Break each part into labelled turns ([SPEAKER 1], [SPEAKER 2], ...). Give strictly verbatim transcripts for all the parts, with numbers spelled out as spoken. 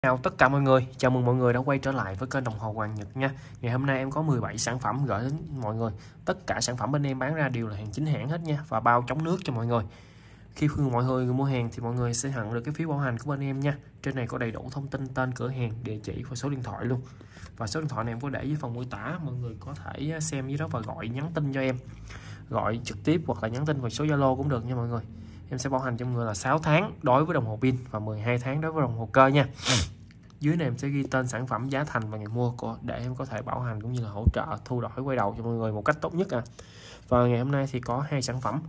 [SPEAKER 1] Chào tất cả mọi người, chào mừng mọi người đã quay trở lại với kênh Đồng Hồ Hoàng Nhật nha. Ngày hôm nay em có mười bảy sản phẩm gửi đến mọi người. Tất cả sản phẩm bên em bán ra đều là hàng chính hãng hết nha, và bao chống nước cho mọi người. Khi mọi người mua hàng thì mọi người sẽ nhận được cái phiếu bảo hành của bên em nha. Trên này có đầy đủ thông tin tên cửa hàng, địa chỉ và số điện thoại luôn. Và số điện thoại này em có để dưới phần mô tả, mọi người có thể xem dưới đó và gọi nhắn tin cho em. Gọi trực tiếp hoặc là nhắn tin vào số Zalo cũng được nha mọi người. Em sẽ bảo hành cho mọi người là sáu tháng đối với đồng hồ pin và mười hai tháng đối với đồng hồ cơ nha. Dưới này em sẽ ghi tên sản phẩm, giá thành và ngày mua của để em có thể bảo hành cũng như là hỗ trợ thu đổi quay đầu cho mọi người một cách tốt nhất à. Và ngày hôm nay thì có hai sản phẩm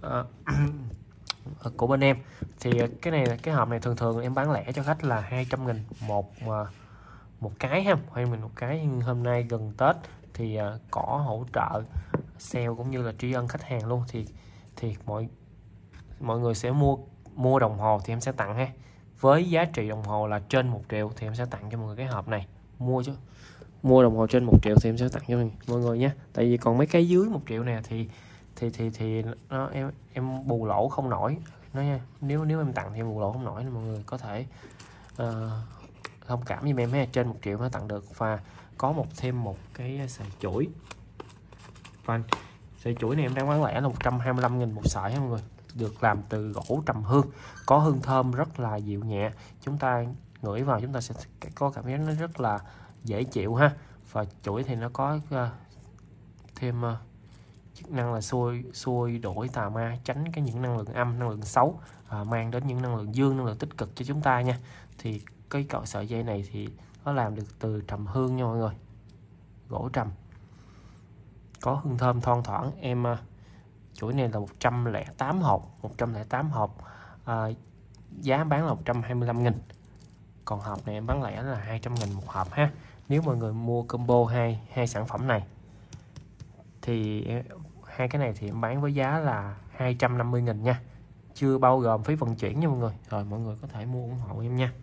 [SPEAKER 1] uh, của bên em. Thì cái này là cái hộp này thường thường em bán lẻ cho khách là hai trăm nghìn một uh, một cái ha, hay mình một cái. Nhưng hôm nay gần Tết thì uh, có hỗ trợ sale cũng như là tri ân khách hàng luôn, thì thì mọi mọi người sẽ mua mua đồng hồ thì em sẽ tặng ha. Với giá trị đồng hồ là trên một triệu thì em sẽ tặng cho mọi người cái hộp này. Mua chứ mua đồng hồ trên một triệu thì em sẽ tặng cho mọi người nhé. Tại vì còn mấy cái dưới một triệu nè thì thì thì thì nó em em bù lỗ không nổi nó nha. Nếu nếu em tặng thì em bù lỗ không nổi nên mọi người có thể uh, thông cảm với em ha. Trên một triệu nó tặng được. Và có một thêm một cái sợi chuỗi. Và sợi chuỗi này em đang bán lẻ là một trăm hai mươi lăm nghìn một sợi ha mọi người. Được làm từ gỗ trầm hương, có hương thơm rất là dịu nhẹ, chúng ta ngửi vào chúng ta sẽ có cảm giác nó rất là dễ chịu ha. Và chuỗi thì nó có uh, thêm uh, chức năng là xua xua đuổi tà ma, tránh cái những năng lượng âm, năng lượng xấu, uh, mang đến những năng lượng dương, năng lượng tích cực cho chúng ta nha. Thì cái cọng sợi dây này thì nó làm được từ trầm hương nha mọi người, gỗ trầm, có hương thơm thoang thoảng. Em uh, chuỗi này là một trăm lẻ tám hộp, một trăm lẻ tám hộp, à, giá bán là một trăm hai mươi lăm nghìn. Còn hộp này em bán lẻ là hai trăm nghìn một hộp ha. Nếu mọi người mua combo hai hai sản phẩm này thì hai cái này thì em bán với giá là hai trăm năm mươi nghìn nha, chưa bao gồm phí vận chuyển nha mọi người. Rồi mọi người có thể mua ủng hộ em nha.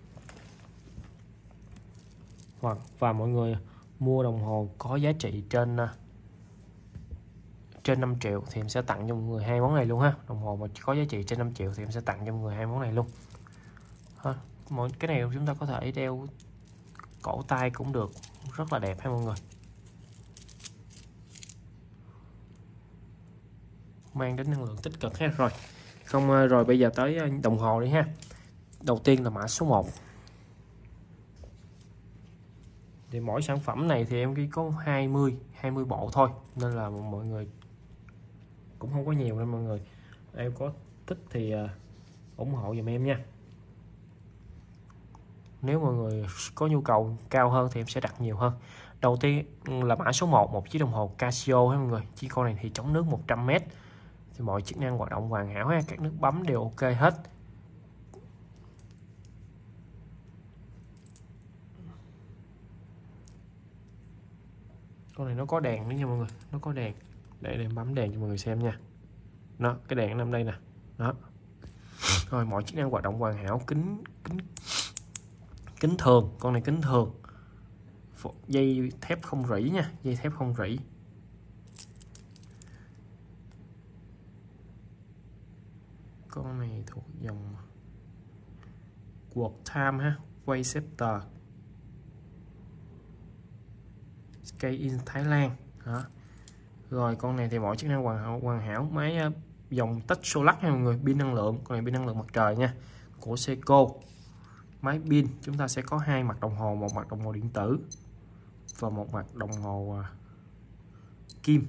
[SPEAKER 1] Và, và mọi người mua đồng hồ có giá trị trên trên năm triệu thì em sẽ tặng cho mọi người hai món này luôn ha. Đồng hồ mà có giá trị trên năm triệu thì em sẽ tặng cho mọi người hai món này luôn ha. Mỗi cái này chúng ta có thể đeo cổ tay cũng được, rất là đẹp ha mọi người, mang đến năng lượng tích cực ha. Rồi không rồi bây giờ tới đồng hồ đi ha. Đầu tiên là mã số một. Thì mỗi sản phẩm này thì em ghi có hai mươi hai mươi bộ thôi, nên là mọi người cũng không có nhiều, nên mọi người em có thích thì uh, ủng hộ giùm em nha. Nếu mọi người có nhu cầu cao hơn thì em sẽ đặt nhiều hơn. Đầu tiên là mã số một, một chiếc đồng hồ Casio ha mọi người. Chiếc con này thì chống nước một trăm mét, thì mọi chức năng hoạt động hoàn hảo ha, các nút bấm đều ok hết. Con này nó có đèn nữa nha mọi người, nó có đèn. Để em bấm đèn cho mọi người xem nha. Nó cái đèn nằm đây nè. Đó. Rồi mọi chức năng hoạt động hoàn hảo. Kính kính kính thường, con này kính thường. Dây thép không rỉ nha, dây thép không rỉ. Con này thuộc dòng World Time ha, Waysetter, Sky in Thái Lan. Đó. Rồi con này thì mọi chức năng hoàn hảo, hoàn hảo. Máy dòng Tech Solar nha mọi người, pin năng lượng, con này pin năng lượng mặt trời nha, của Seiko. Máy pin chúng ta sẽ có hai mặt đồng hồ, một mặt đồng hồ điện tử và một mặt đồng hồ uh, kim.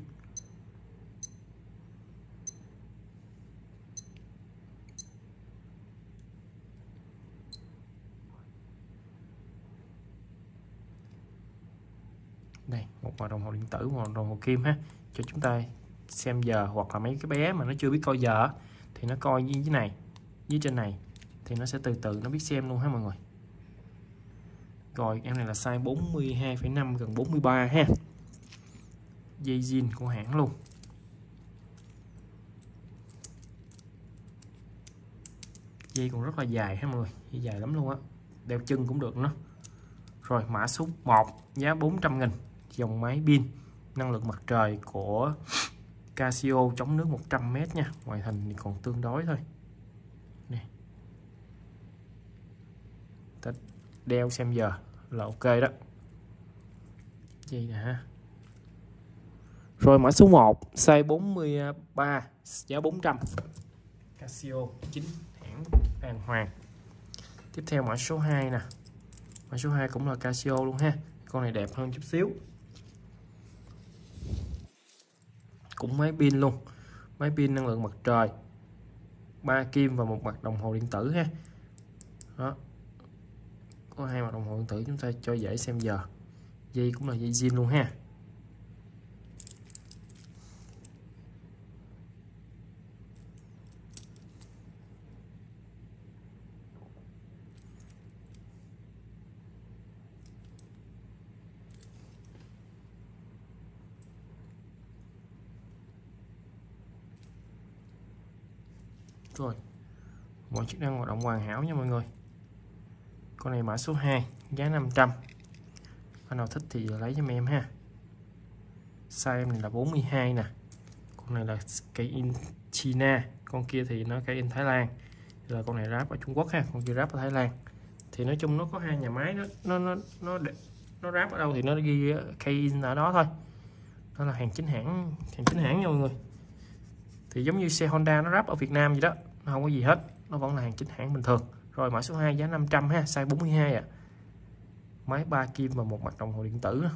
[SPEAKER 1] Đây, một mặt đồng hồ điện tử, một đồng hồ kim ha, cho chúng ta xem giờ, hoặc là mấy cái bé mà nó chưa biết coi giờ thì nó coi như thế này, dưới trên này thì nó sẽ từ từ nó biết xem luôn ha mọi người. Rồi em này là size bốn mươi hai phẩy năm gần bốn mươi ba ha. Dây zin của hãng luôn. Dây còn rất là dài ha mọi người, dây dài lắm luôn á, đeo chân cũng được nữa. Rồi mã số một, giá bốn trăm nghìn, dòng máy pin năng lượng mặt trời của Casio, chống nước một trăm mét nha. Ngoại hình thì còn tương đối thôi. Nè. đeo xem giờ là ok đó. Vậy nè ha. Rồi mã số một size bốn mươi ba, giá bốn trăm, Casio chính hãng đàng hoàng. Tiếp theo mã số hai nè. Mã số hai cũng là Casio luôn ha. Con này đẹp hơn chút xíu. Cũng máy pin luôn. Máy pin năng lượng mặt trời, ba kim và một mặt đồng hồ điện tử ha. Đó. Có hai mặt đồng hồ điện tử chúng ta cho dễ xem giờ. Dây cũng là dây zin luôn ha. Rồi, mọi chức năng hoạt động hoàn hảo nha mọi người. Con này mã số hai, giá năm trăm. Anh nào thích thì lấy cho em ha. Size em này là bốn mươi hai nè. Con này là cây in China, con kia thì nó cây in Thái Lan. Là con này ráp ở Trung Quốc ha, con kia ráp ở Thái Lan. Thì nói chung nó có hai nhà máy, nó nó nó nó nó ráp ở đâu thì nó ghi cây in ở đó thôi. Đó là hàng chính hãng, hàng chính hãng nha mọi người. Thì giống như xe Honda nó ráp ở Việt Nam vậy đó, nó không có gì hết, nó vẫn là hàng chính hãng bình thường. Rồi mã số hai giá năm trăm ha, size bốn mươi hai ạ. À. Máy ba kim và một mặt đồng hồ điện tử.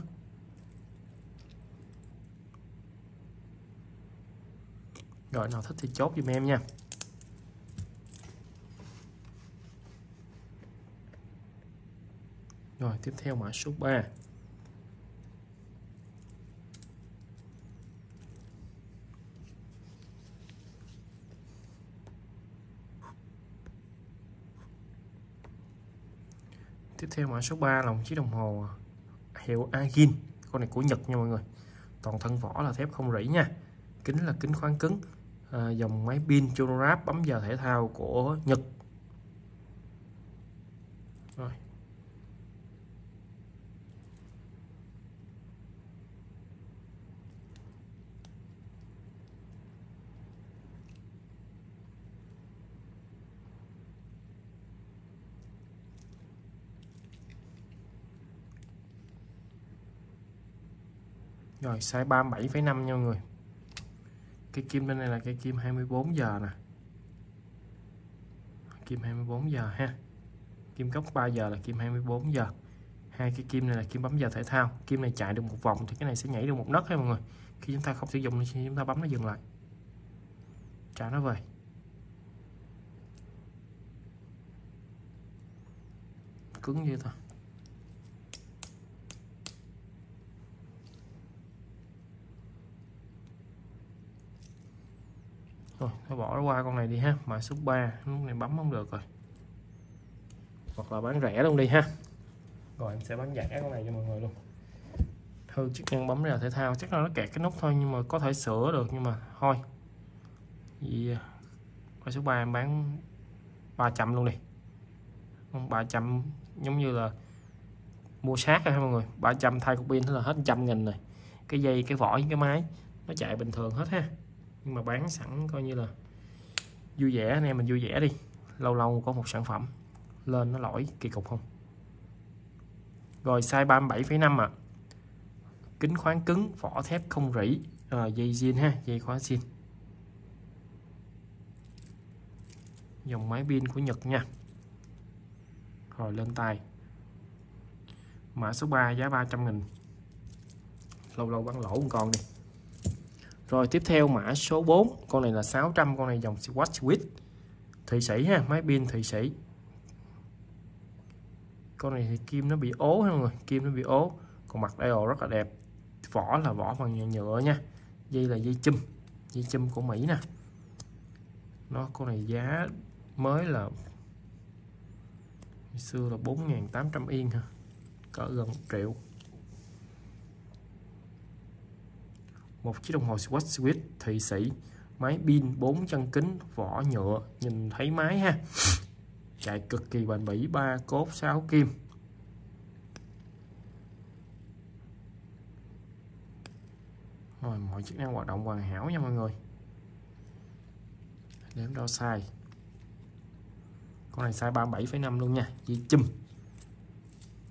[SPEAKER 1] Rồi nào thích thì chốt giùm em nha. Rồi tiếp theo mã số ba. Tiếp theo mã số ba là một chiếc đồng hồ hiệu Agin. Con này của Nhật nha mọi người. Toàn thân vỏ là thép không rỉ nha. Kính là kính khoáng cứng. À, dòng máy pin chronograph bấm giờ thể thao của Nhật. Rồi. Rồi size ba mươi bảy phẩy năm nha mọi người. Cây kim bên này là cây kim hai mươi bốn giờ nè. Kim hai mươi bốn giờ ha. Kim gốc ba giờ là kim hai mươi bốn giờ. Hai cây kim này là kim bấm giờ thể thao. Kim này chạy được một vòng thì cái này sẽ nhảy được một nấc ha mọi người. Khi chúng ta không sử dụng thì chúng ta bấm nó dừng lại. Trả nó về. Cứng như thôi. Rồi, thôi bỏ qua con này đi ha. Mã số ba, lúc này bấm không được rồi. Hoặc là bán rẻ luôn đi ha. Rồi em sẽ bán rẻ con này cho mọi người luôn. Thư chức năng bấm giờ thể thao, chắc là nó kẹt cái nút thôi nhưng mà có thể sửa được, nhưng mà thôi. Vì mã số ba em bán ba trăm luôn đi. ba trăm giống như là mua sát rồi ha mọi người. ba trăm thay cục pin là hết một trăm nghìn rồi. Cái dây, cái vỏ với cái máy nó chạy bình thường hết ha. Nhưng mà bán sẵn coi như là vui vẻ, anh em mình vui vẻ đi. Lâu lâu có một sản phẩm lên nó lỗi kỳ cục không. Rồi size ba mươi bảy phẩy năm ạ. À. Kính khoáng cứng, vỏ thép không rỉ. Rồi dây zin ha, dây khóa zin. Dòng máy pin của Nhật nha. Rồi lên tay. Mã số ba giá ba trăm nghìn. Lâu lâu bán lỗ một con đi. Rồi tiếp theo mã số bốn, con này là sáu trăm, con này dòng Swatch Swiss Thụy Sĩ ha, máy pin Thụy Sĩ. Con này thì kim nó bị ố ha mọi người, kim nó bị ố, còn mặt dial rất là đẹp. Vỏ là vỏ bằng nhựa nha. Dây là dây chum, dây chum của Mỹ nè. Nó con này giá mới là ngày xưa là bốn nghìn tám trăm yên ha, cỡ gần một triệu. Một chiếc đồng hồ Swatch Swiss Thụy Sĩ, máy pin bốn chân kính, vỏ nhựa, nhìn thấy máy ha, chạy cực kỳ bền bỉ, ba cốt sáu kim. Rồi mọi chức năng hoạt động hoàn hảo nha mọi người. Đếm đo size. Con này size ba mươi bảy phẩy năm luôn nha, dây chum.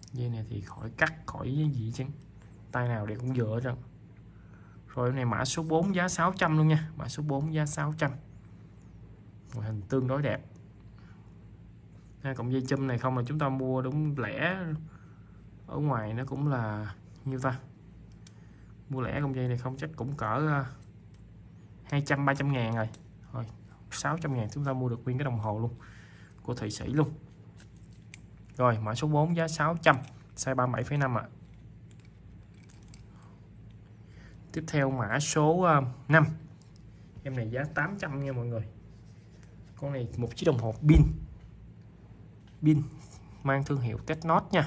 [SPEAKER 1] Dây này thì khỏi cắt khỏi gì chứ, tay nào để cũng vừa hết trơn. Rồi này mã số bốn giá sáu trăm luôn nha, mã số bốn giá sáu trăm, ngoại hình tương đối đẹp. À, cộng dây chum này không là chúng ta mua đúng lẻ ở ngoài nó cũng là nhiêu ta, mua lẻ công dây này không chắc cũng cỡ hai trăm ba trăm ngàn rồi. Rồi sáu trăm ngàn chúng ta mua được nguyên cái đồng hồ luôn, của Thụy Sĩ luôn. Rồi mã số bốn giá sáu trăm, size ba mươi bảy phẩy năm ạ. À. Tiếp theo mã số năm, em này giá tám trăm nha mọi người. Con này một chiếc đồng hồ pin, pin mang thương hiệu Technot nha,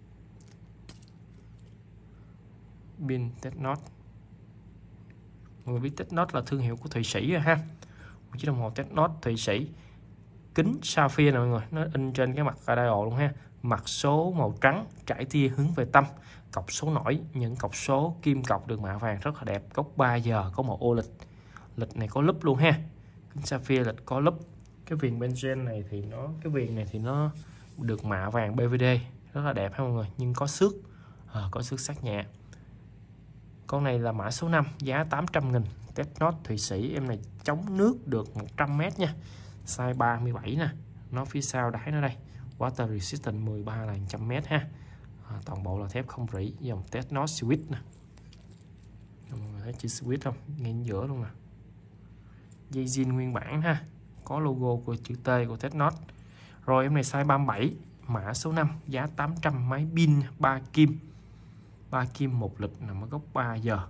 [SPEAKER 1] pin Technot. Mọi người biết Technot là thương hiệu của Thụy Sĩ rồi ha. Một chiếc đồng hồ Technot Thụy Sĩ, kính sapphire nè mọi người, nó in trên cái mặt dial luôn ha. Mặt số màu trắng, trải tia hướng về tâm, cọc số nổi, những cọc số kim cọc được mạ vàng rất là đẹp. Góc ba giờ, có màu ô lịch, lịch này có lúp luôn ha. Kính sapphire lịch có lúp. Cái viền bên trên này thì nó, cái viền này thì nó được mạ vàng bê vê đê, rất là đẹp ha mọi người, nhưng có xước, à, có xước sắc nhẹ. Con này là mã số năm, giá tám trăm nghìn, Technot Thụy Sĩ. Em này chống nước được một trăm mét nha, size ba mươi bảy nè, nó phía sau đáy nó đây, water resistant mười ba là một trăm mét ha. À, toàn bộ là thép không rỉ, dòng Technot Swiss nè, mọi người thấy chữ Swiss không, ngay giữa luôn nè. Dây zin nguyên bản ha, có logo của chữ T của Technot. Rồi em này size ba mươi bảy, mã số năm, giá tám trăm, máy pin ba kim, ba kim một lịch, nằm ở góc ba giờ,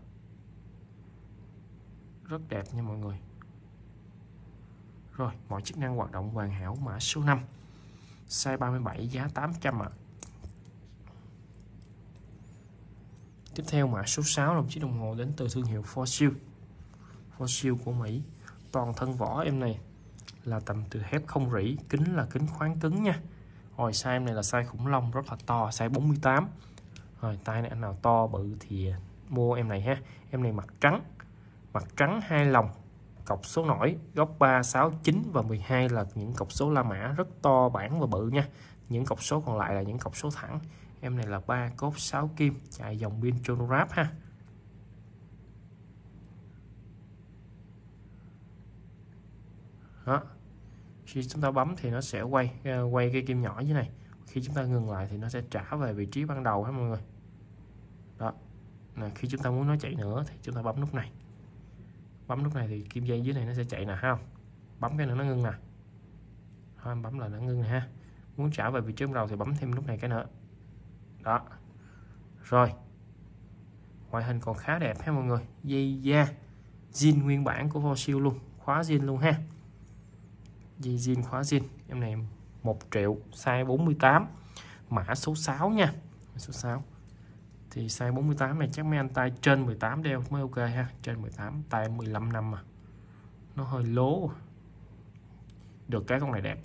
[SPEAKER 1] rất đẹp nha mọi người. Rồi mọi chức năng hoạt động hoàn hảo, mã số năm, size ba mươi bảy, giá tám trăm ạ. À. Tiếp theo mã số sáu là một chiếc đồng hồ đến từ thương hiệu Fossil, Fossil của Mỹ. Toàn thân vỏ em này là tầm từ thép không rỉ, kính là kính khoáng cứng nha. Rồi size em này là size khủng long, rất là to, size bốn mươi tám. Rồi tay này anh nào to bự thì mua em này ha. Em này mặt trắng, mặt trắng hai lòng, cọc số nổi, góc ba, sáu, chín và mười hai là những cọc số La Mã rất to bản và bự nha. Những cọc số còn lại là những cọc số thẳng. Em này là ba cốt sáu kim, chạy dòng pin chronograph ha. Đó. Khi chúng ta bấm thì nó sẽ quay quay cái kim nhỏ dưới này. Khi chúng ta ngừng lại thì nó sẽ trả về vị trí ban đầu ha mọi người. Đó. Này, khi chúng ta muốn nó chạy nữa thì chúng ta bấm nút này. Bấm nút này thì kim dây dưới này nó sẽ chạy nè, ha không? Bấm cái nữa nó ngưng nè. Thôi, bấm là nó ngưng nè ha. Muốn trả về vị trí ban đầu thì bấm thêm nút này cái nữa. Đó. Rồi. Ngoại hình còn khá đẹp ha mọi người. Dây da zin nguyên bản của Fossil luôn, khóa zin luôn ha. Dây zin khóa zin. Em này một triệu, size bốn mươi tám, mã số sáu nha. Mã số sáu. Thì size bốn mươi tám này chắc mấy anh tay trên mười tám đeo mới ok ha. Trên mười tám, tay mười lăm năm mà. Nó hơi lố. Được cái con này đẹp.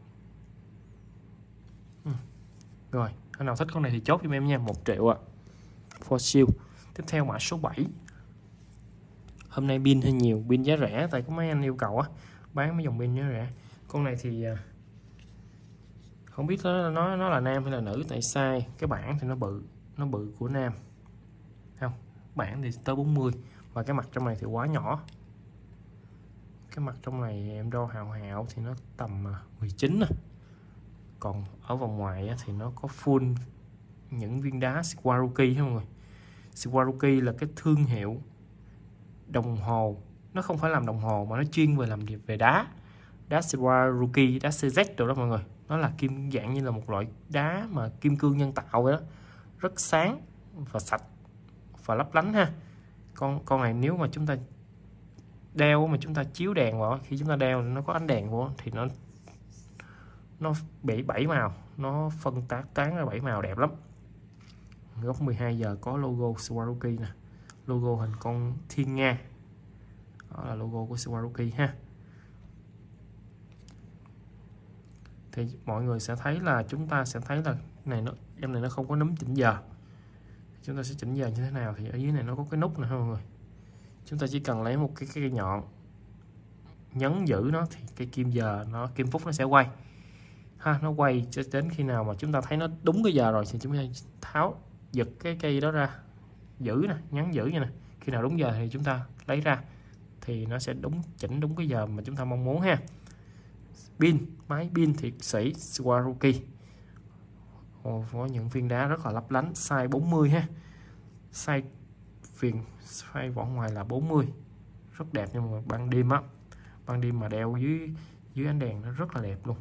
[SPEAKER 1] Ừ. Rồi, anh nào thích con này thì chốt giùm em nha, một triệu ạ. À. Fossil. Tiếp theo mã số bảy. Hôm nay pin hơi nhiều, pin giá rẻ, tại có mấy anh yêu cầu á bán mấy dòng pin giá rẻ. Con này thì không biết nó nó nó là nam hay là nữ, tại size cái bảng thì nó bự, nó bự của nam. Không, bảng thì tới bốn mươi và cái mặt trong này thì quá nhỏ. Cái mặt trong này em đo hào hào thì nó tầm mười chín nè. Còn ở vòng ngoài thì nó có full những viên đá Swarovski ha mọi người. Swarovski là cái thương hiệu đồng hồ, nó không phải làm đồng hồ mà nó chuyên về làm về đá. Đá Swarovski, đá xê dét rồi đó mọi người. Nó là kim dạng như là một loại đá mà kim cương nhân tạo vậy đó. Rất sáng và sạch và lấp lánh ha. Con con này nếu mà chúng ta đeo mà chúng ta chiếu đèn vào, khi chúng ta đeo nó có ánh đèn của thì nó nó bị bảy màu, nó phân tác tán ra bảy màu đẹp lắm. Góc mười hai giờ có logo Swarovski nè, logo hình con thiên nga, đó là logo của Swarovski ha. Thì mọi người sẽ thấy là chúng ta sẽ thấy là này nó em này nó không có núm chỉnh giờ. Chúng ta sẽ chỉnh giờ như thế nào thì ở dưới này nó có cái nút này mọi người. Chúng ta chỉ cần lấy một cái cây nhọn nhấn giữ nó thì cái kim giờ nó kim phút nó sẽ quay. ha, nó quay cho đến khi nào mà chúng ta thấy nó đúng cái giờ rồi thì chúng ta tháo giật cái cây đó ra, giữ nè, nhấn giữ như này, khi nào đúng giờ thì chúng ta lấy ra thì nó sẽ đúng chỉnh đúng cái giờ mà chúng ta mong muốn ha. Pin, máy pin thiệt sĩ Swarovski. Ồ, có những viên đá rất là lấp lánh, size bốn mươi ha, size viền, size vỏ ngoài là bốn mươi, rất đẹp. Nhưng mà ban đêm á, ban đêm mà đeo dưới dưới ánh đèn nó rất là đẹp luôn,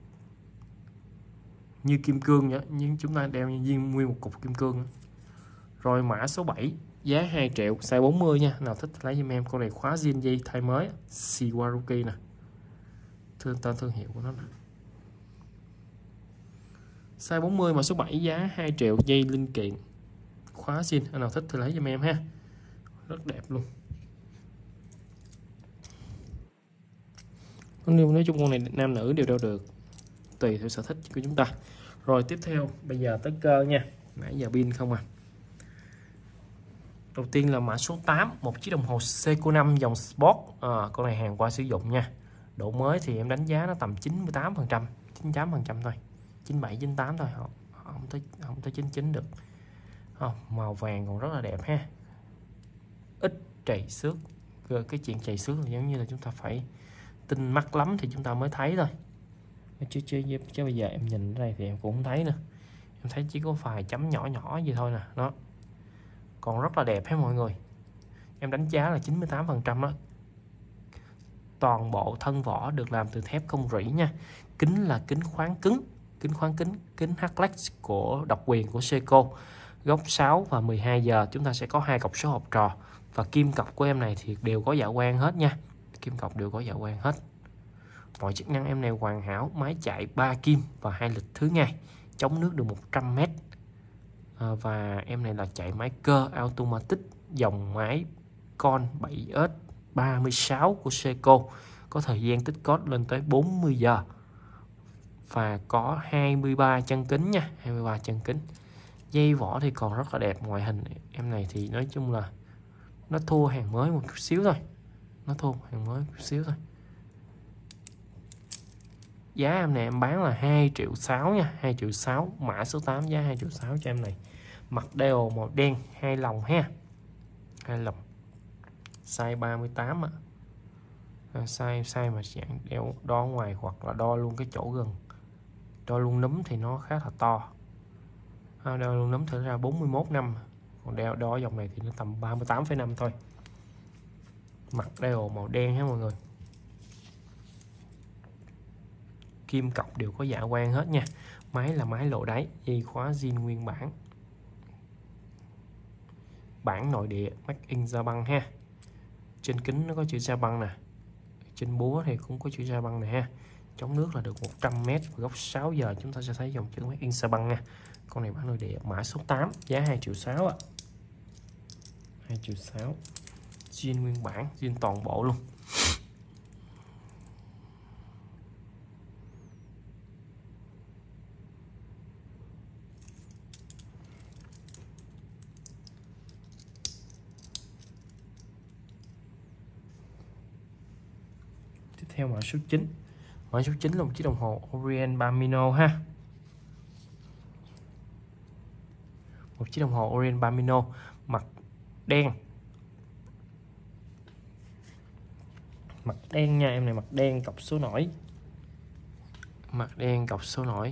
[SPEAKER 1] như kim cương vậy, nhưng chúng ta đeo như viên nguyên một cục kim cương. Rồi mã số bảy, giá hai triệu, size bốn mươi nha. Nào thích lấy giùm em con này, khóa zin dây thay mới Swarovski nè, thương tên thương hiệu của nó nè. Size bốn mươi, mã số bảy, giá hai triệu, dây linh kiện, khóa zin. Anh nào thích thì lấy giùm em ha, rất đẹp luôn. Nói chung con này nam nữ đều đeo được, tùy theo sở thích của chúng ta. Rồi tiếp theo bây giờ tới cơ nha, nãy giờ pin không à. Đầu tiên là mã số tám, một chiếc đồng hồ Seiko năm dòng Sport. À, con này hàng qua sử dụng nha. Độ mới thì em đánh giá nó tầm chín mươi tám phần trăm, chín mươi tám phần trăm thôi, chín mươi bảy chín mươi tám thôi, không, không tới không tới chín mươi chín được. À, màu vàng còn rất là đẹp ha, ít trầy xước. Cái chuyện trầy xước là giống như là chúng ta phải tinh mắt lắm thì chúng ta mới thấy thôi, chứ chứ chứ bây giờ em nhìn ở đây thì em cũng không thấy nữa, em thấy chỉ có vài chấm nhỏ nhỏ gì thôi nè, đó còn rất là đẹp hết mọi người. Em đánh giá là chín mươi tám phần trăm đó. Toàn bộ thân vỏ được làm từ thép không rỉ nha. Kính là kính khoáng cứng, kính khoáng kính, kính Harlex của độc quyền của Seiko. Góc sáu và mười hai giờ chúng ta sẽ có hai cọc số học trò, và kim cọc của em này thì đều có dạ quang hết nha. Kim cọc đều có dạ quang hết. Mọi chức năng em này hoàn hảo, máy chạy ba kim và hai lịch thứ ngày, chống nước được một trăm mét. À, và em này là chạy máy cơ automatic, dòng máy con bảy S ba mươi sáu của Seiko, có thời gian tích cót lên tới bốn mươi giờ và có hai mươi ba chân kính nha, hai mươi ba chân kính. Dây vỏ thì còn rất là đẹp. Ngoại hình em này thì nói chung là nó thua hàng mới một chút xíu thôi, nó thua hàng mới một chút xíu thôi. Giá em này em bán là hai triệu sáu nha, hai triệu sáu, mã số tám, giá hai triệu sáu cho em này. Mặt đeo màu đen, hai lòng ha, hai lòng, size ba mươi tám ạ. À. Size size mà dạng đeo đo ngoài hoặc là đo luôn cái chỗ gần, đo luôn núm thì nó khá là to. À, đo luôn núm thử ra bốn mươi mốt năm, còn đeo đo dòng này thì nó tầm ba mươi tám phẩy năm thôi. Mặt đeo màu đen ha mọi người. Kim cọc đều có dạ quang hết nha. Máy là máy lộ đáy, dây khóa zin nguyên bản. Bản nội địa Made in Japan ha. Trên kính nó có chữ Japan nè, trên búa thì cũng có chữ Japan nè ha. Chống nước là được một trăm mét, góc sáu giờ chúng ta sẽ thấy dòng chữ Made in Japan nha. Con này bản nội địa, mã số tám, giá hai triệu sáu ạ. hai triệu sáu. Zin nguyên bản, zin toàn bộ luôn. Tiếp theo mã số chín. Mã số chín là một chiếc đồng hồ Orient Bambino ha. Một chiếc đồng hồ Orient Bambino, mặt đen. Mặt đen nha, em này mặt đen cọc số nổi. Mặt đen cọc số nổi.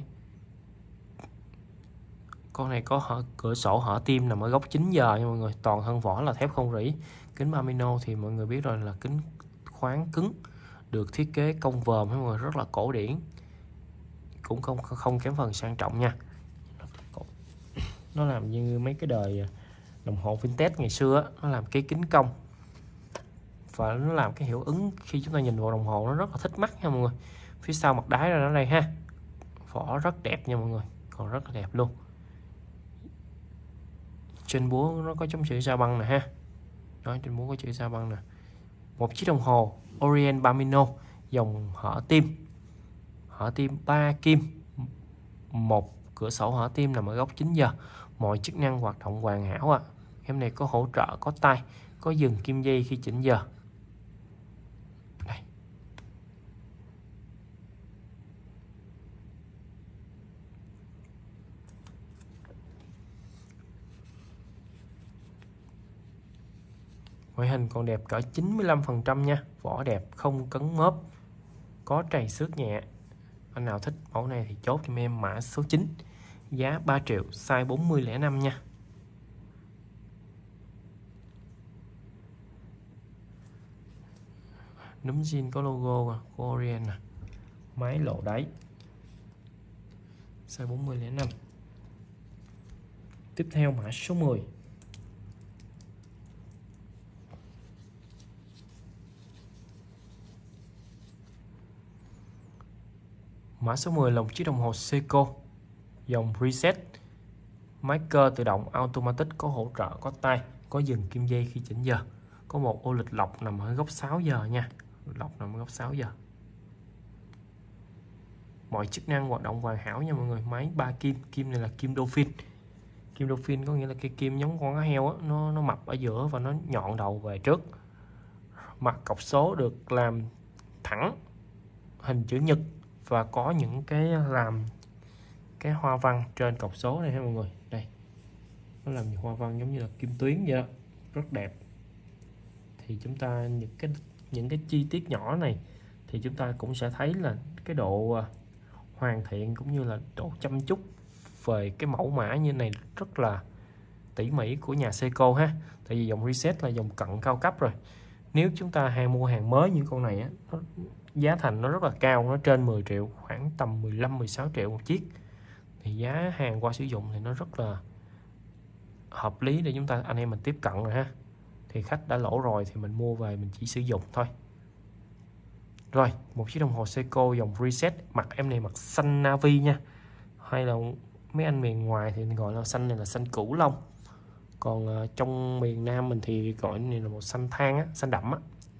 [SPEAKER 1] Con này có hở, cửa sổ hở tim nằm ở góc chín giờ nha mọi người. Toàn thân vỏ là thép không rỉ. Kính Bambino thì mọi người biết rồi, là kính khoáng cứng, được thiết kế cong vòm mọi người, rất là cổ điển, cũng không không kém phần sang trọng nha. Nó làm như mấy cái đời đồng hồ vintage ngày xưa, nó làm cái kính cong và nó làm cái hiệu ứng khi chúng ta nhìn vào đồng hồ nó rất là thích mắt nha mọi người. Phía sau mặt đáy ra nó đây ha, vỏ rất đẹp nha mọi người, còn rất là đẹp luôn. Trên búa nó có chấm chữ Japan nè ha, đó, trên búa có chữ Japan nè. Một chiếc đồng hồ Orient Bambino dòng hở tim, hở tim ba kim, một cửa sổ hở tim nằm ở góc chín giờ, mọi chức năng hoạt động hoàn hảo ạ. À. Em này có hỗ trợ, có tay, có dừng kim dây khi chỉnh giờ. Đây. Ngoại hình còn đẹp cỡ chín mươi lăm phần trăm nha, vỏ đẹp không cấn mớp, có trầy xước nhẹ. Anh nào thích mẫu này thì chốt cho em mã số chín, giá ba triệu, size bốn mươi lẻ năm nha. Núm zin có logo của Orient nè, máy lộ đáy, size bốn mươi lẻ năm. Tiếp theo mã số mười. Mã số mười là một chiếc đồng hồ Seiko dòng Reset, máy cơ tự động automatic, có hỗ trợ có tay, có dừng kim dây khi chỉnh giờ, có một ô lịch lọc nằm ở góc sáu giờ nha, lọc nằm ở góc sáu giờ. Mọi chức năng hoạt động hoàn hảo nha mọi người. Máy ba kim, kim này là kim Dolphin. Kim Dolphin có nghĩa là cái kim giống con cá heo á, nó nó mập ở giữa và nó nhọn đầu về trước. Mặt cọc số được làm thẳng, hình chữ nhật và có những cái làm cái hoa văn trên cọc số này ha mọi người. Đây, nó làm những hoa văn giống như là kim tuyến vậy đó, rất đẹp. Thì chúng ta những cái những cái chi tiết nhỏ này thì chúng ta cũng sẽ thấy là cái độ hoàn thiện cũng như là độ chăm chút về cái mẫu mã như này rất là tỉ mỉ của nhà Seiko ha. Tại vì dòng Reset là dòng cận cao cấp rồi. Nếu chúng ta hay mua hàng mới những con này á, nó, giá thành nó rất là cao, nó trên mười triệu, khoảng tầm mười lăm mười sáu triệu một chiếc. Thì giá hàng qua sử dụng thì nó rất là hợp lý để chúng ta anh em mình tiếp cận rồi ha. Thì khách đã lỗ rồi thì mình mua về mình chỉ sử dụng thôi. Rồi, một chiếc đồng hồ Seiko dòng Reset, mặt em này mặt xanh navy nha. Hay là mấy anh miền ngoài thì gọi là xanh này là xanh cửu long. Còn uh, trong miền Nam mình thì gọi này là một xanh than á, xanh đậm á.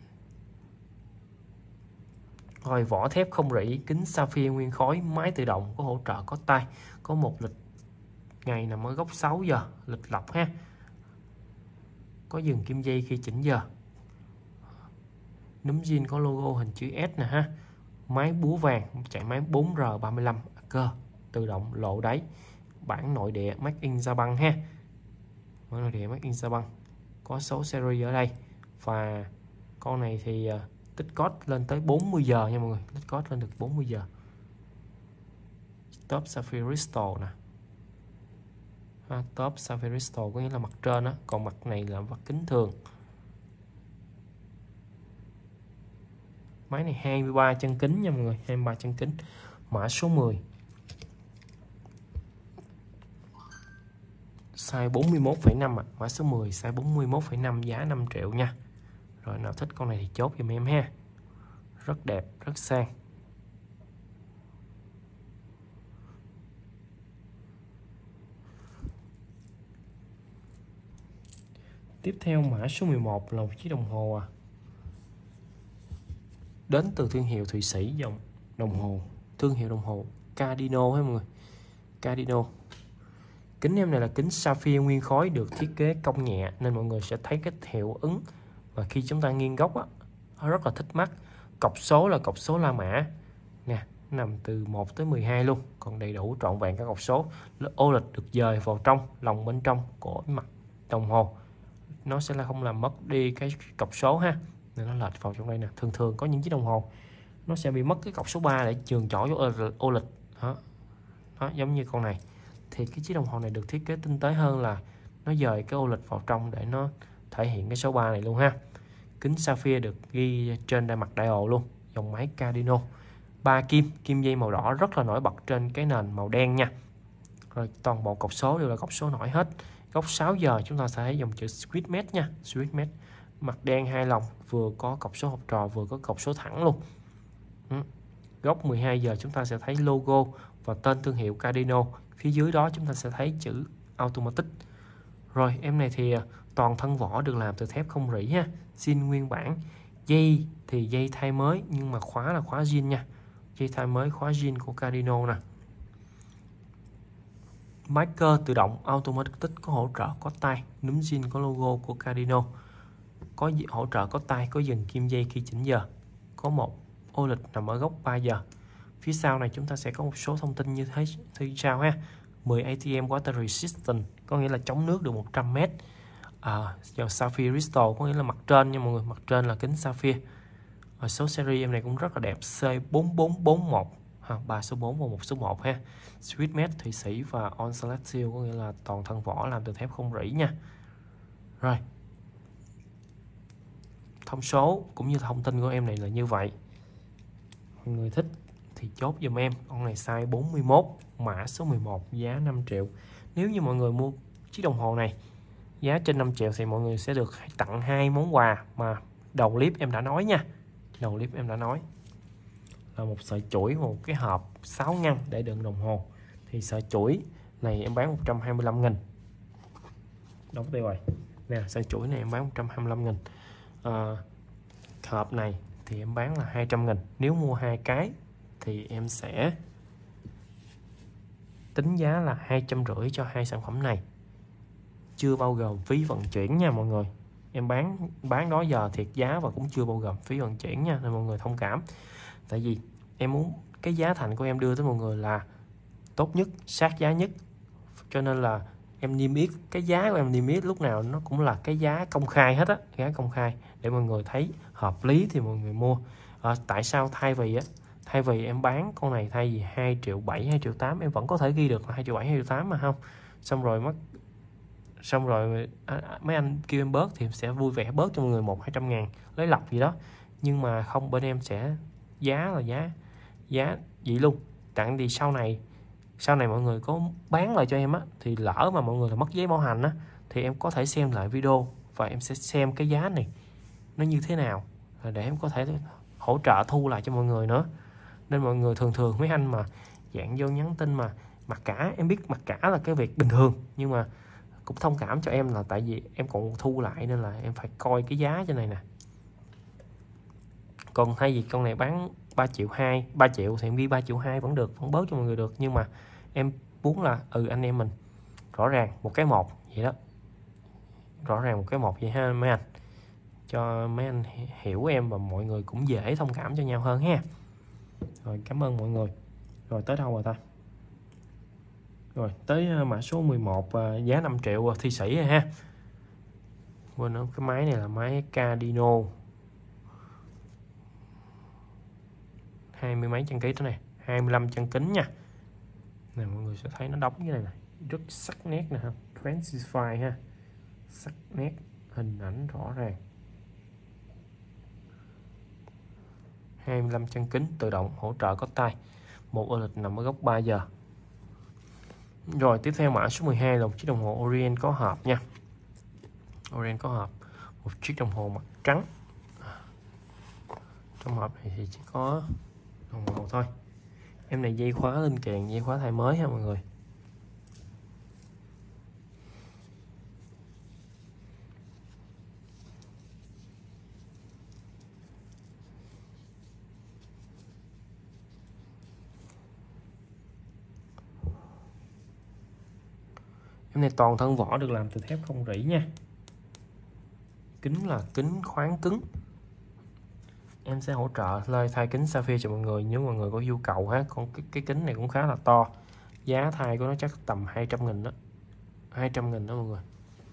[SPEAKER 1] Rồi, vỏ thép không rỉ, kính sapphire nguyên khối, máy tự động, có hỗ trợ có tay, có một lịch ngày nằm ở góc sáu giờ, lịch lọc ha. Có dừng kim dây khi chỉnh giờ. Núm zin có logo hình chữ S nè ha. Máy búa vàng, chạy máy bốn R ba mươi lăm cơ, tự động lộ đáy. Bản nội địa Made in Japan ha. Bản nội địa Made in Japan. Có số series ở đây. Và con này thì uh, tích code lên tới bốn mươi giờ nha mọi người. Tích code lên được bốn mươi giờ. Top Sapphire Crystal nè. Ha, top Sapphire Crystal có nghĩa là mặt trên á, còn mặt này là mặt kính thường. Máy này hai mươi ba chân kính nha mọi người, hai mươi ba chân kính. Mã số mười. Size bốn mươi mốt phẩy năm ạ. À. Mã số mười size bốn mươi mốt phẩy năm, giá năm triệu nha. Rồi nào thích con này thì chốt giùm em ha. Rất đẹp, rất sang. Tiếp theo mã số mười một là một chiếc đồng hồ à. Đến từ thương hiệu Thụy Sĩ, dòng đồng hồ thương hiệu đồng hồ Cardino ha mọi người. Cardino. Kính em này là kính sapphire nguyên khối, được thiết kế cong nhẹ nên mọi người sẽ thấy cái hiệu ứng và khi chúng ta nghiêng góc á, nó rất là thích mắt. Cọc số là cọc số La Mã nè, nằm từ một tới mười hai luôn, còn đầy đủ trọn vẹn các cọc số. Ô lịch được dời vào trong lòng bên trong của mặt đồng hồ, nó sẽ là không làm mất đi cái cọc số ha, nên nó lệch vào trong đây nè. Thường thường có những chiếc đồng hồ nó sẽ bị mất cái cọc số ba để trường chỏ vô ô lịch đó. Đó, giống như con này thì cái chiếc đồng hồ này được thiết kế tinh tế hơn là nó dời cái ô lịch vào trong để nó thể hiện cái số ba này luôn ha. Kính sapphire được ghi trên đai mặt dial luôn, dòng máy Cardino. Ba kim, kim dây màu đỏ rất là nổi bật trên cái nền màu đen nha. Rồi toàn bộ cọc số đều là cọc số nổi hết. Góc sáu giờ chúng ta sẽ thấy dòng chữ Swissmade nha, Swissmade. Mặt đen hai lòng, vừa có cọc số học trò vừa có cọc số thẳng luôn. Ừ. Góc mười hai giờ chúng ta sẽ thấy logo và tên thương hiệu Cardino. Phía dưới đó chúng ta sẽ thấy chữ Automatic. Rồi em này thì toàn thân vỏ được làm từ thép không rỉ ha, zin nguyên bản. Dây thì dây thay mới nhưng mà khóa là khóa zin nha. Dây thay mới khóa zin của Cardino nè. Máy cơ tự động Automatic, có hỗ trợ có tay, núm zin có logo của Cardino. Có hỗ trợ có tay, có dừng kim dây khi chỉnh giờ. Có một ô lịch nằm ở góc ba giờ. Phía sau này chúng ta sẽ có một số thông tin như thế như sau ha. mười a tê em water resistant, có nghĩa là chống nước được một trăm mét. à, do Sapphire Crystal, có nghĩa là mặt trên nha mọi người, mặt trên là kính Sapphire. Rồi số series em này cũng rất là đẹp, C bốn bốn bốn một ha, ba số bốn và một số một ha. Swiss Med Thụy Sĩ và On Select Steel, có nghĩa là toàn thân vỏ làm từ thép không rỉ nha. Rồi thông số cũng như thông tin của em này là như vậy. Mọi người thích thì chốt giùm em. Con này size bốn mươi mốt, mã số mười một, giá năm triệu. Nếu như mọi người mua chiếc đồng hồ này giá trên năm triệu thì mọi người sẽ được tặng hai món quà mà đầu clip em đã nói nha. Đầu clip em đã nói là một sợi chuỗi, một cái hộp sáu ngăn để đựng đồng hồ. Thì sợi chuỗi này em bán một trăm hai mươi lăm nghìn. Đóng tiêu rồi nè, sợi chuỗi này em bán một trăm hai mươi lăm nghìn. à, Hộp này thì em bán là hai trăm nghìn. Nếu mua hai cái thì em sẽ tính giá là hai trăm rưỡi cho hai sản phẩm này, chưa bao gồm phí vận chuyển nha mọi người. Em bán bán đó giờ thiệt giá và cũng chưa bao gồm phí vận chuyển nha, nên mọi người thông cảm. Tại vì em muốn cái giá thành của em đưa tới mọi người là tốt nhất, sát giá nhất, cho nên là em niêm yết cái giá của em niêm yết lúc nào nó cũng là cái giá công khai hết á, giá công khai để mọi người thấy hợp lý thì mọi người mua. À, tại sao thay vì á thay vì em bán con này thay vì hai triệu bảy, hai triệu tám, em vẫn có thể ghi được là hai triệu bảy, hai triệu tám mà không. Xong rồi mất xong rồi à, mấy anh kêu em bớt thì em sẽ vui vẻ bớt cho mọi người một hai trăm ngàn lấy lọc gì đó, nhưng mà không, bên em sẽ giá là giá giá vậy luôn. Tặng thì sau này sau này mọi người có bán lại cho em á, thì lỡ mà mọi người là mất giấy bảo hành á, thì em có thể xem lại video và em sẽ xem cái giá này nó như thế nào để em có thể hỗ trợ thu lại cho mọi người nữa. Nên mọi người thường thường mấy anh mà dạng vô nhắn tin mà mặc cả, em biết mặc cả là cái việc bình thường, nhưng mà cũng thông cảm cho em là tại vì em còn thu lại nên là em phải coi cái giá trên này nè. Còn thay vì con này bán ba triệu hai, ba triệu thì em ghi ba triệu hai vẫn được, vẫn bớt cho mọi người được, nhưng mà em muốn là ừ anh em mình rõ ràng một cái một vậy đó, rõ ràng một cái một vậy ha mấy anh, cho mấy anh hiểu em và mọi người cũng dễ thông cảm cho nhau hơn ha. Rồi cảm ơn mọi người. Rồi tới đâu rồi ta? Rồi tới mã số mười một, giá năm triệu Thụy Sĩ rồi ha. Quên nữa, cái máy này là máy Cardino, hai mươi mấy chân ký thế này, hai mươi lăm chân kính nha. Này mọi người sẽ thấy nó đóng như này này, rất sắc nét nè ha, Transify ha, sắc nét, hình ảnh rõ ràng. hai mươi lăm chân kính tự động, hỗ trợ có tay, một ô lịch nằm ở góc ba giờ. Rồi tiếp theo mã số mười hai là một chiếc đồng hồ Orient có hộp nha. Orient có hộp, một chiếc đồng hồ mặt trắng. Trong hộp này thì chỉ có đồng hồ thôi. Em này dây khóa linh kiện, dây khóa thay mới ha mọi người. Em này toàn thân vỏ được làm từ thép không rỉ nha. Kính là kính khoáng cứng. Em sẽ hỗ trợ lời thay kính Sapphire cho mọi người nếu mọi người có nhu cầu ha. Còn cái, cái kính này cũng khá là to. Giá thay của nó chắc tầm hai trăm nghìn đó. hai trăm nghìn đó mọi người.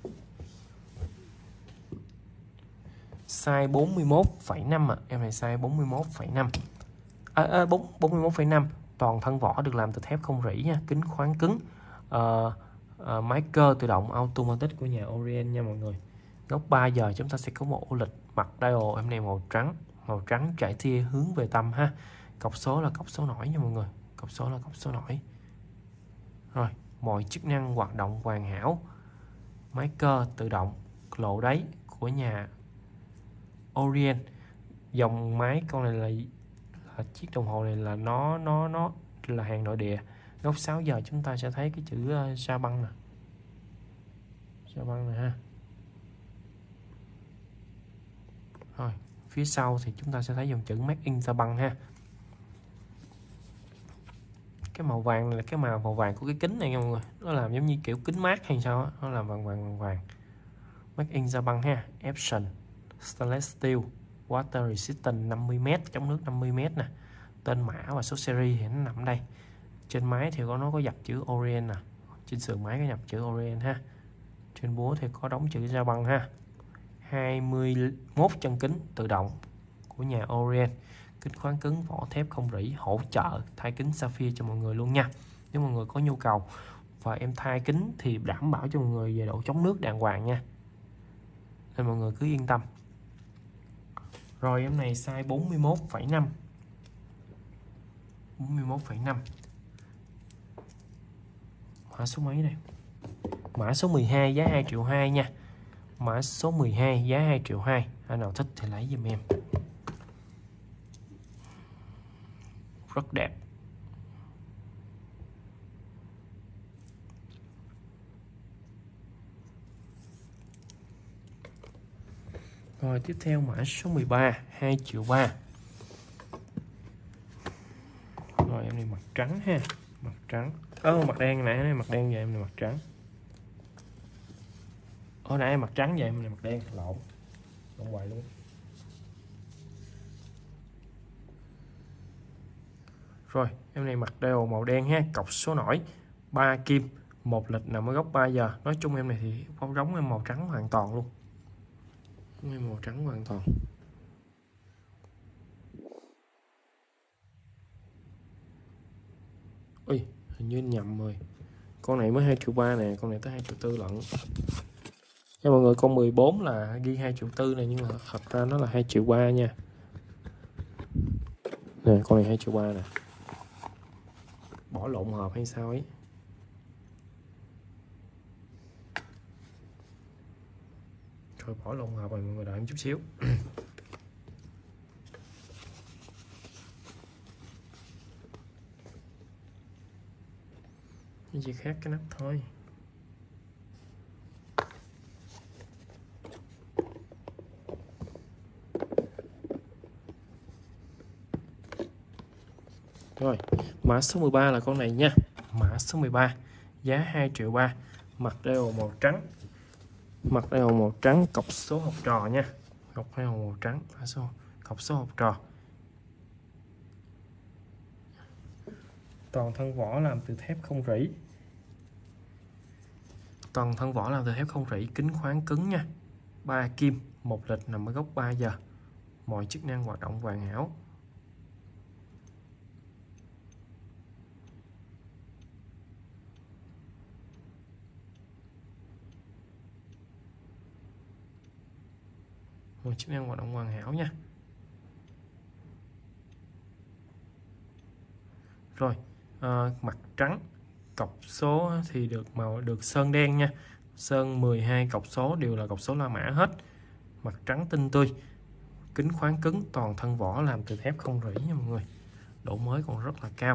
[SPEAKER 1] Size bốn mươi mốt phẩy năm ạ. À. Em này size bốn mươi mốt phẩy năm. À, à, bốn mươi mốt phẩy năm. Toàn thân vỏ được làm từ thép không rỉ nha. Kính khoáng cứng. Uh, uh, máy cơ tự động automatic của nhà Orient nha mọi người. Góc ba giờ chúng ta sẽ có một ô lịch mặt dial em này màu trắng. Màu trắng trải tia hướng về tâm ha. Cọc số là cọc số nổi nha mọi người. Cọc số là cọc số nổi. Rồi, mọi chức năng hoạt động hoàn hảo. Máy cơ tự động lộ đáy của nhà Orient. Dòng máy con này là, là chiếc đồng hồ này là nó nó nó là hàng nội địa. Góc sáu giờ chúng ta sẽ thấy cái chữ uh, sa băng nè. Sa băng nè ha. Rồi, phía sau thì chúng ta sẽ thấy dòng chữ Made in Japan ha. Cái màu vàng này là cái màu màu vàng của cái kính này nha mọi người. Nó làm giống như kiểu kính mát hay sao á, nó làm vàng vàng vàng vàng. Made in Japan ha. Epson Stainless Steel Water Resistant năm mươi mét, chống nước năm mươi mét nè. Tên mã và số series thì nó nằm ở đây. Trên máy thì có nó có dập chữ Orient nè. Trên sườn máy có dập chữ Orient ha. trên búa thì có đóng chữ Ra Băng ha. hai mươi mốt chân kính tự động của nhà Orient, kính khoáng cứng, vỏ thép không rỉ, hỗ trợ thay kính sapphire cho mọi người luôn nha, nếu mọi người có nhu cầu. Và em thay kính thì đảm bảo cho mọi người về độ chống nước đàng hoàng nha, nên mọi người cứ yên tâm. Rồi em này size bốn mươi mốt phẩy năm, bốn mươi mốt phẩy năm, mã số mấy đây? Mã số mười hai, giá hai triệu hai nha. Mã số mười hai, giá hai triệu hai. Anh nào thích thì lấy giùm em. Rất đẹp. Rồi tiếp theo mã số mười ba, hai triệu ba. Rồi em này mặt trắng ha, mặt trắng. Ơ mặt đen nãy này mặt đen, vậy em này mặt trắng. Hồi nãy em mặt trắng, vậy em này mặt đen, lộn. Lộn hoài luôn. Rồi em này mặt đều màu đen ha, cọc số nổi, ba kim, một lịch nằm ở góc ba giờ. Nói chung em này thì bóng giống em màu trắng hoàn toàn luôn. Em màu trắng hoàn toàn. Ui, hình như nhầm rồi. Con này mới hai triệu ba nè, con này tới hai triệu tư lận. Nha mọi người, con mười bốn là ghi hai triệu tư này, nhưng mà thật ra nó là hai triệu ba nha. Nè, con này hai triệu ba nè. Bỏ lộn hộp hay sao ấy. Thôi bỏ lộn hộp rồi, mọi người đợi em chút xíu. Chỉ khác cái nắp thôi. Rồi, mã số mười ba là con này nha. Mã số mười ba, giá hai triệu ba. Mặt đều màu trắng. Mặt đều màu trắng, cọc số học trò nha. Cọc đều màu trắng, số cọc số học trò. Toàn thân vỏ làm từ thép không rỉ. Toàn thân vỏ làm từ thép không rỉ, kính khoáng cứng nha. ba kim, một lịch nằm ở góc ba giờ. Mọi chức năng hoạt động hoàn hảo. Mọi chức năng hoạt động hoàn hảo nha. Rồi, à, mặt trắng, cọc số thì được màu được sơn đen nha. Sơn mười hai cọc số đều là cọc số La Mã hết. Mặt trắng tinh tươi. Kính khoáng cứng, toàn thân vỏ làm từ thép không rỉ nha mọi người. Độ mới còn rất là cao.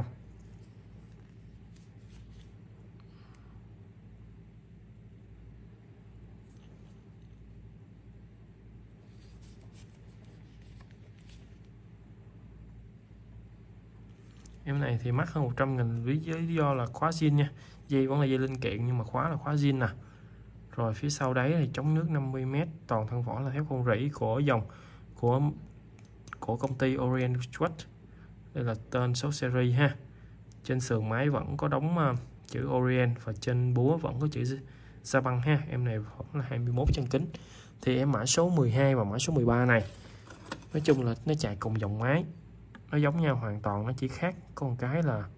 [SPEAKER 1] Em này thì mắc hơn một trăm nghìn với lý do là khóa zin nha. Dây vẫn là dây linh kiện nhưng mà khóa là khóa zin nè. Rồi phía sau đấy thì chống nước năm mươi mét, toàn thân vỏ là thép không rỉ của dòng của của công ty Orient Swatch. Đây là tên số series ha. Trên sườn máy vẫn có đóng uh, chữ Orient và trên búa vẫn có chữ Ra Băng ha. Em này vẫn là hai mươi mốt chân kính. Thì em mã số mười hai và mã số mười ba này nói chung là nó chạy cùng dòng máy, nó giống nhau hoàn toàn, nó chỉ khác có một cái là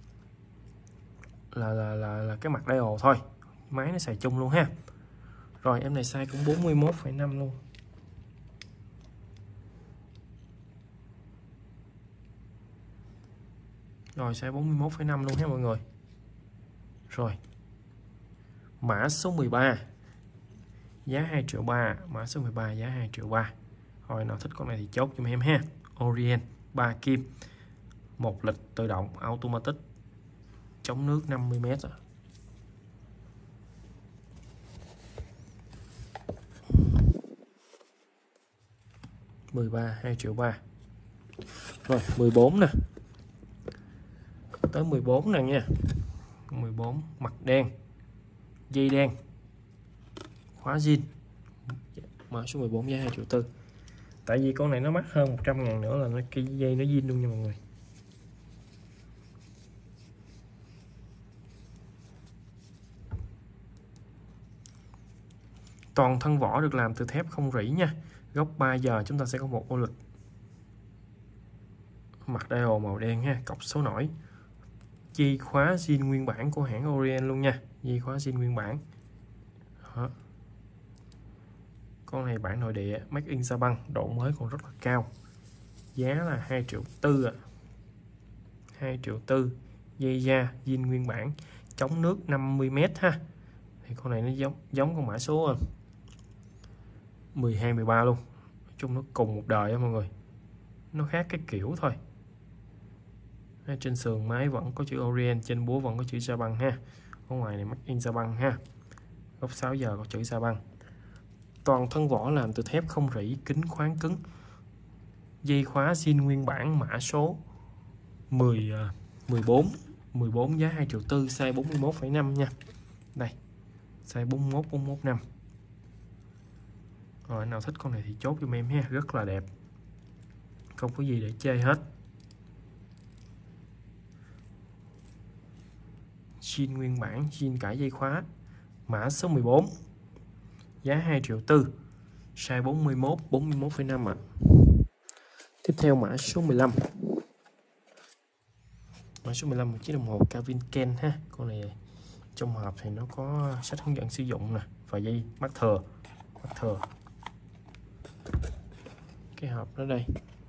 [SPEAKER 1] là là là, là cái mặt dial thôi, máy nó xài chung luôn ha. Rồi em này size cũng bốn mươi mốt phẩy năm luôn. Rồi size bốn mươi mốt phẩy năm luôn ha mọi người. Rồi mã số mười ba, giá hai triệu ba. Mã số mười ba, giá hai triệu ba. Rồi nào thích con này thì chốt giùm em ha. Orient ba kim, một lịch tự động automatic, chống nước năm mươi mét. mười ba, hai triệu ba. Rồi mười bốn nè. Tới mười bốn nè nha. mười bốn mặt đen, dây đen, khóa zin. Mã số mười bốn giá hai triệu tư. Tại vì con này nó mắc hơn một trăm ngàn nữa là nó cái dây nó zin luôn nha mọi người. Toàn thân vỏ được làm từ thép không rỉ nha. Góc ba giờ chúng ta sẽ có một ô lịch. Mặt dial màu đen ha, cọc số nổi. Dây khóa zin nguyên bản của hãng Orient luôn nha. Dây khóa zin nguyên bản. Đó. Con này bản nội địa, Made in Japan, độ mới còn rất là cao. Giá là hai triệu tư ạ. hai triệu tư. Dây da zin nguyên bản, chống nước năm mươi mét ha. Thì con này nó giống giống con mã số mười hai mười ba luôn. Nói chung nó cùng một đời á mọi người. Nó khác cái kiểu thôi. Trên sườn máy vẫn có chữ Orient, trên búa vẫn có chữ Japan ha. Ở ngoài này Made in Japan ha. Góc sáu giờ có chữ Japan. Toàn thân vỏ làm từ thép không rỉ, kính khoáng cứng. Dây khóa zin nguyên bản, mã số mười, mười bốn. mười bốn giá hai triệu tư, size bốn mươi mốt phẩy năm nha. Đây. Size bốn mươi mốt, bốn mươi mốt năm. Rồi nào thích con này thì chốt giùm em ha, rất là đẹp. Không có gì để chê hết. Zin nguyên bản, zin cả dây khóa. Mã số mười bốn. Giá hai triệu tư. Size bốn mươi mốt, bốn mươi mốt phẩy năm ạ. À. Tiếp theo mã số mười lăm. Mã số mười lăm một chiếc đồng hồ Calvin Klein ha. Con này trong hộp thì nó có sách hướng dẫn sử dụng nè và dây mắc thừa. Mắc thừa. Cái hộp đó đây.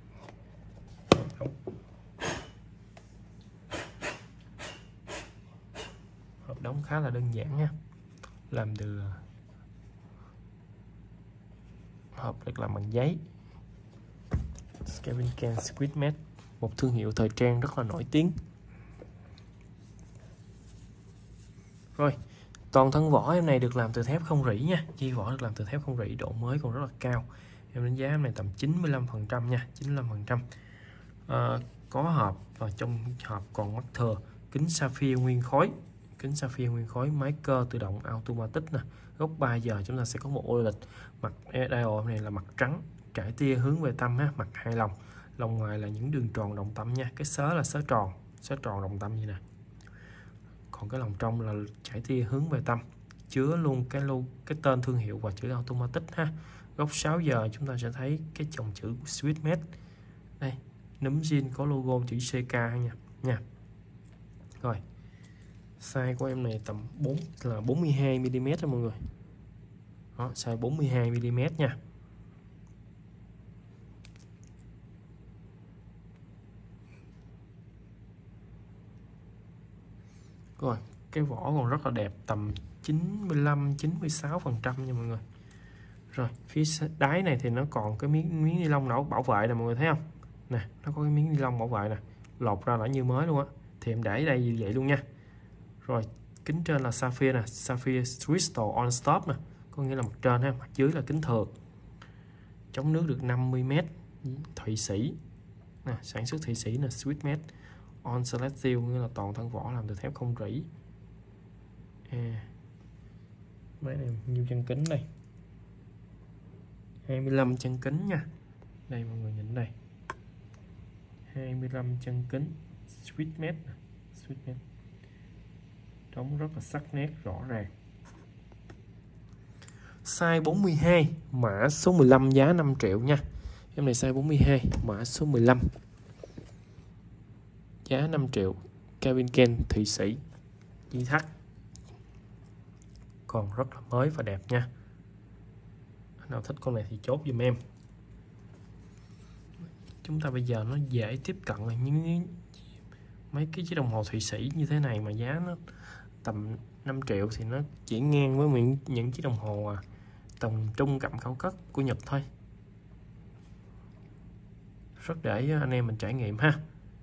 [SPEAKER 1] Hộp đóng khá là đơn giản nha. Làm từ hộp được làm bằng giấy. Calvin Klein Squid Mate, một thương hiệu thời trang rất là nổi tiếng. Rồi, toàn thân vỏ em này được làm từ thép không rỉ nha. Dây vỏ được làm từ thép không rỉ, độ mới còn rất là cao. Em đánh giá em này tầm chín mươi lăm phần trăm nha, chín mươi lăm phần trăm. À, có hộp và trong hộp còn mắc thừa. Kính sapphire nguyên khối. Kính sapphire nguyên khối, máy cơ tự động automatic nè. Góc ba giờ chúng ta sẽ có một ô lịch. Mặt dial này là mặt trắng, trải tia hướng về tâm ha, mặt hai lòng. Lòng ngoài là những đường tròn đồng tâm nha. Cái sớ là sớ tròn, sớ tròn đồng tâm như nè. Còn cái lòng trong là trải tia hướng về tâm. Chứa luôn cái lô cái tên thương hiệu và chữ automatic ha. Góc sáu giờ chúng ta sẽ thấy cái dòng chữ Swiss Made. Đây, núm zin có logo chữ xê ca nha nha. Rồi. Size của em này tầm bốn là bốn mươi hai mi li mét đó mọi người. Đó, size bốn mươi hai mi li mét nha. Rồi, cái vỏ còn rất là đẹp, tầm chín mươi lăm chín mươi sáu phần trăm nha mọi người. Rồi, phía đáy này thì nó còn cái miếng miếng ni lông nổ bảo vệ nè mọi người thấy không? Nè, nó có cái miếng ni lông bảo vệ nè, lột ra là như mới luôn á. Thì em để đây như vậy luôn nha. Rồi, kính trên là sapphire nè, sapphire crystal on stop nè, có nghĩa là mặt trên ha, mặt dưới là kính thường. Chống nước được năm mươi mét, Thụy Sĩ. Nè, sản xuất Thụy Sĩ nè, Swiss Made. On selective nghĩa là toàn thân vỏ làm từ thép không rỉ. À, máy này nhiêu chân kính đây? hai mươi lăm chân kính nha. Đây mọi người nhìn đây. hai mươi lăm chân kính Swiss Made. Swiss Made. Trông rất là sắc nét rõ ràng. Size bốn mươi hai, mã số mười lăm, giá năm triệu nha. Em này size bốn mươi hai, mã số mười lăm. Giá năm triệu. Calvin Klein Thụy Sĩ. Dây thắt. Còn rất là mới và đẹp nha. Nào thích con này thì chốt giùm em. Chúng ta bây giờ nó dễ tiếp cận là những mấy cái chiếc đồng hồ Thụy Sĩ như thế này mà giá nó tầm năm triệu thì nó chỉ ngang với những, những chiếc đồng hồ à, tầm trung cận cao cấp của Nhật thôi. Rất để anh em mình trải nghiệm ha.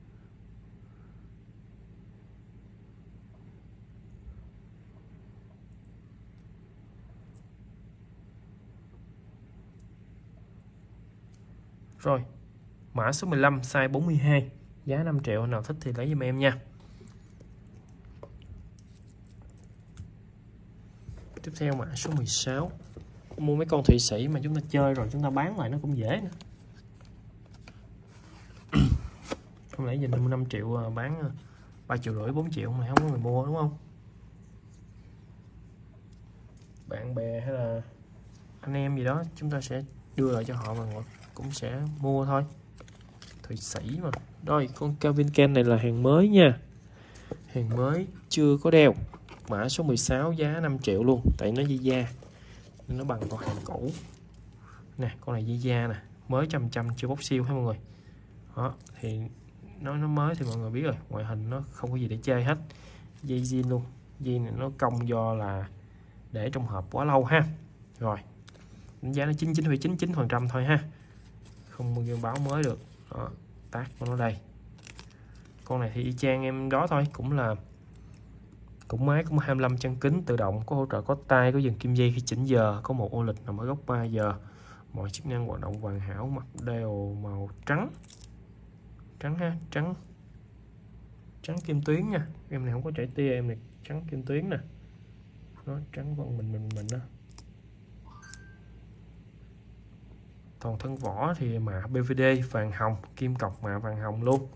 [SPEAKER 1] Rồi, mã số mười lăm, size bốn mươi hai, giá năm triệu, nào thích thì lấy giùm em nha. Tiếp theo mã số mười sáu. Mua mấy con Thụy Sĩ mà chúng ta chơi rồi chúng ta bán lại nó cũng dễ nữa. Không lẽ giờ năm triệu bán ba triệu rưỡi bốn triệu mà không có người mua đúng không? Bạn bè hay là anh em gì đó chúng ta sẽ đưa lại cho họ và họ cũng sẽ mua thôi. Thụy Sĩ mà. Rồi con Calvin Klein này là hàng mới nha, hàng mới chưa có đeo, mã số mười sáu, giá năm triệu luôn, tại nó dây da nó bằng con hàng cũ nè. Con này dây da nè, mới trăm trăm chưa bóc siêu ha mọi người. Đó thì nó nó mới thì mọi người biết rồi, ngoại hình nó không có gì để chơi hết, dây zin luôn. Dây này nó cong do là để trong hộp quá lâu ha. Rồi đánh giá nó chín mươi chín phẩy chín mươi chín phần trăm thôi ha, không bao giờ báo mới được. Đó, tag của nó đây. Con này thì y chang em đó thôi, cũng là cũng máy cũng hai mươi lăm chân kính tự động, có hỗ trợ có tay, có dừng kim dây khi chỉnh giờ, có một ô lịch nằm ở góc ba giờ, mọi chức năng hoạt động hoàn hảo, mặt đều màu trắng trắng ha, trắng trắng kim tuyến nha. Em này không có chảy tia, em này trắng kim tuyến nè, nó trắng vân mình mình mình đó. Toàn thân vỏ thì mạ bê vê đê vàng hồng, kim cọc mạ vàng hồng luôn.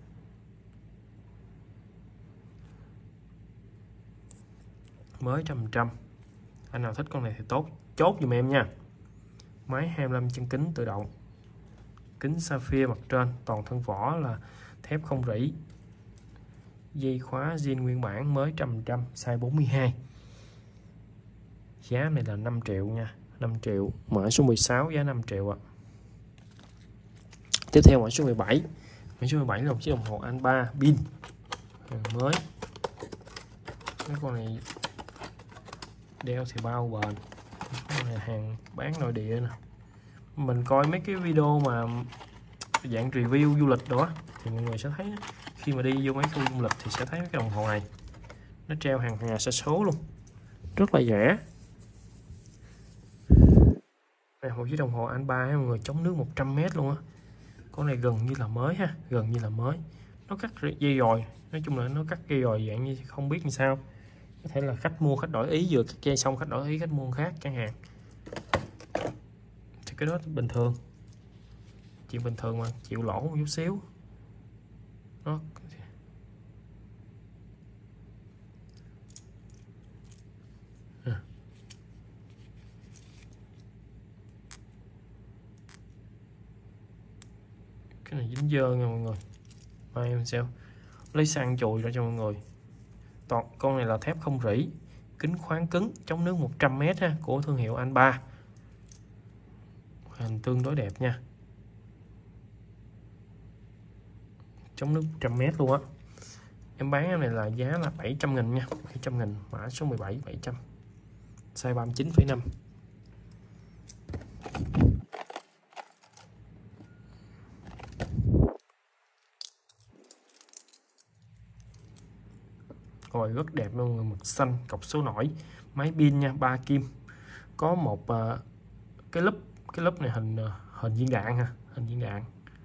[SPEAKER 1] Mới trăm trăm. Anh nào thích con này thì tốt, chốt giùm em nha. Máy hai mươi lăm chân kính tự động, kính sapphire mặt trên, toàn thân vỏ là thép không rỉ, dây khóa zin nguyên bản, mới trăm trăm, size bốn mươi hai. Giá này là năm triệu nha, năm triệu, mã số mười sáu, giá năm triệu ạ. À. Tiếp theo mã số mười bảy. Mã số mười bảy là một chiếc đồng hồ Alba pin hàng mới. Cái con này đeo thì bao bền, con này hàng bán nội địa nè. Mình coi mấy cái video mà dạng review du lịch đó thì mọi người sẽ thấy khi mà đi vô mấy khu du lịch thì sẽ thấy cái đồng hồ này nó treo hàng nhà xa số luôn, rất là rẻ. Đây một chiếc đồng hồ Alba mọi người, chống nước một trăm mét luôn á. Con này gần như là mới ha, gần như là mới. Nó cắt dây dòi, nói chung là nó cắt dây dòi dạng như không biết làm sao. Có thể là khách mua khách đổi ý, vừa cắt dây xong khách đổi ý khách mua khác chẳng hạn. Thì cái đó bình thường, chuyện bình thường mà, chịu lỗ một chút xíu. Nó à. Cái này dính dơ nha mọi người, mai em sao lấy xăng chùi ra cho mọi người. Toàn con này là thép không rỉ, kính khoáng cứng, chống nước một trăm mét ha, của thương hiệu Alba. Hình tương đối đẹp nha, chống nước một trăm mét luôn á. Em bán em này là giá là bảy trăm nghìn nha, bảy trăm nghìn, mã số mười bảy, bảy trăm, size ba mươi chín phẩy năm. Rồi rất đẹp luôn, mực xanh, cọc số nổi, máy pin nha, ba kim, có một uh, cái lúp, cái lúp này hình uh, hình viên đạn ha, hình viên đạn.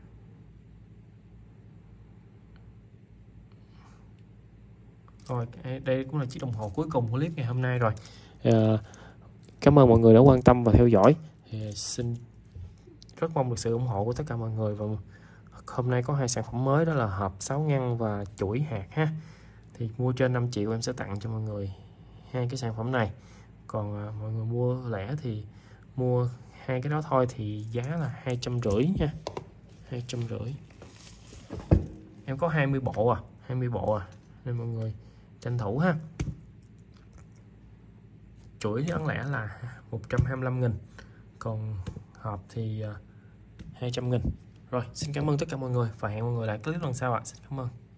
[SPEAKER 1] Rồi đây cũng là chiếc đồng hồ cuối cùng của clip ngày hôm nay rồi. Uh, cảm ơn mọi người đã quan tâm và theo dõi. Uh, xin rất mong được sự ủng hộ của tất cả mọi người. Và hôm nay có hai sản phẩm mới, đó là hộp sáu ngăn và chuỗi hạt ha. Thì mua trên năm triệu em sẽ tặng cho mọi người hai cái sản phẩm này. Còn uh, mọi người mua lẻ thì mua hai cái đó thôi thì giá là hai trăm rưỡi nha, hai trăm rưỡi. Em có hai mươi bộ à, hai mươi bộ à, nên mọi người tranh thủ ha. Chuỗi bán lẻ là một trăm hai mươi lăm nghìn, còn hộp thì uh, hai trăm nghìn. Rồi xin cảm ơn tất cả mọi người và hẹn mọi người lại clip lần sau ạ. À. Xin cảm ơn.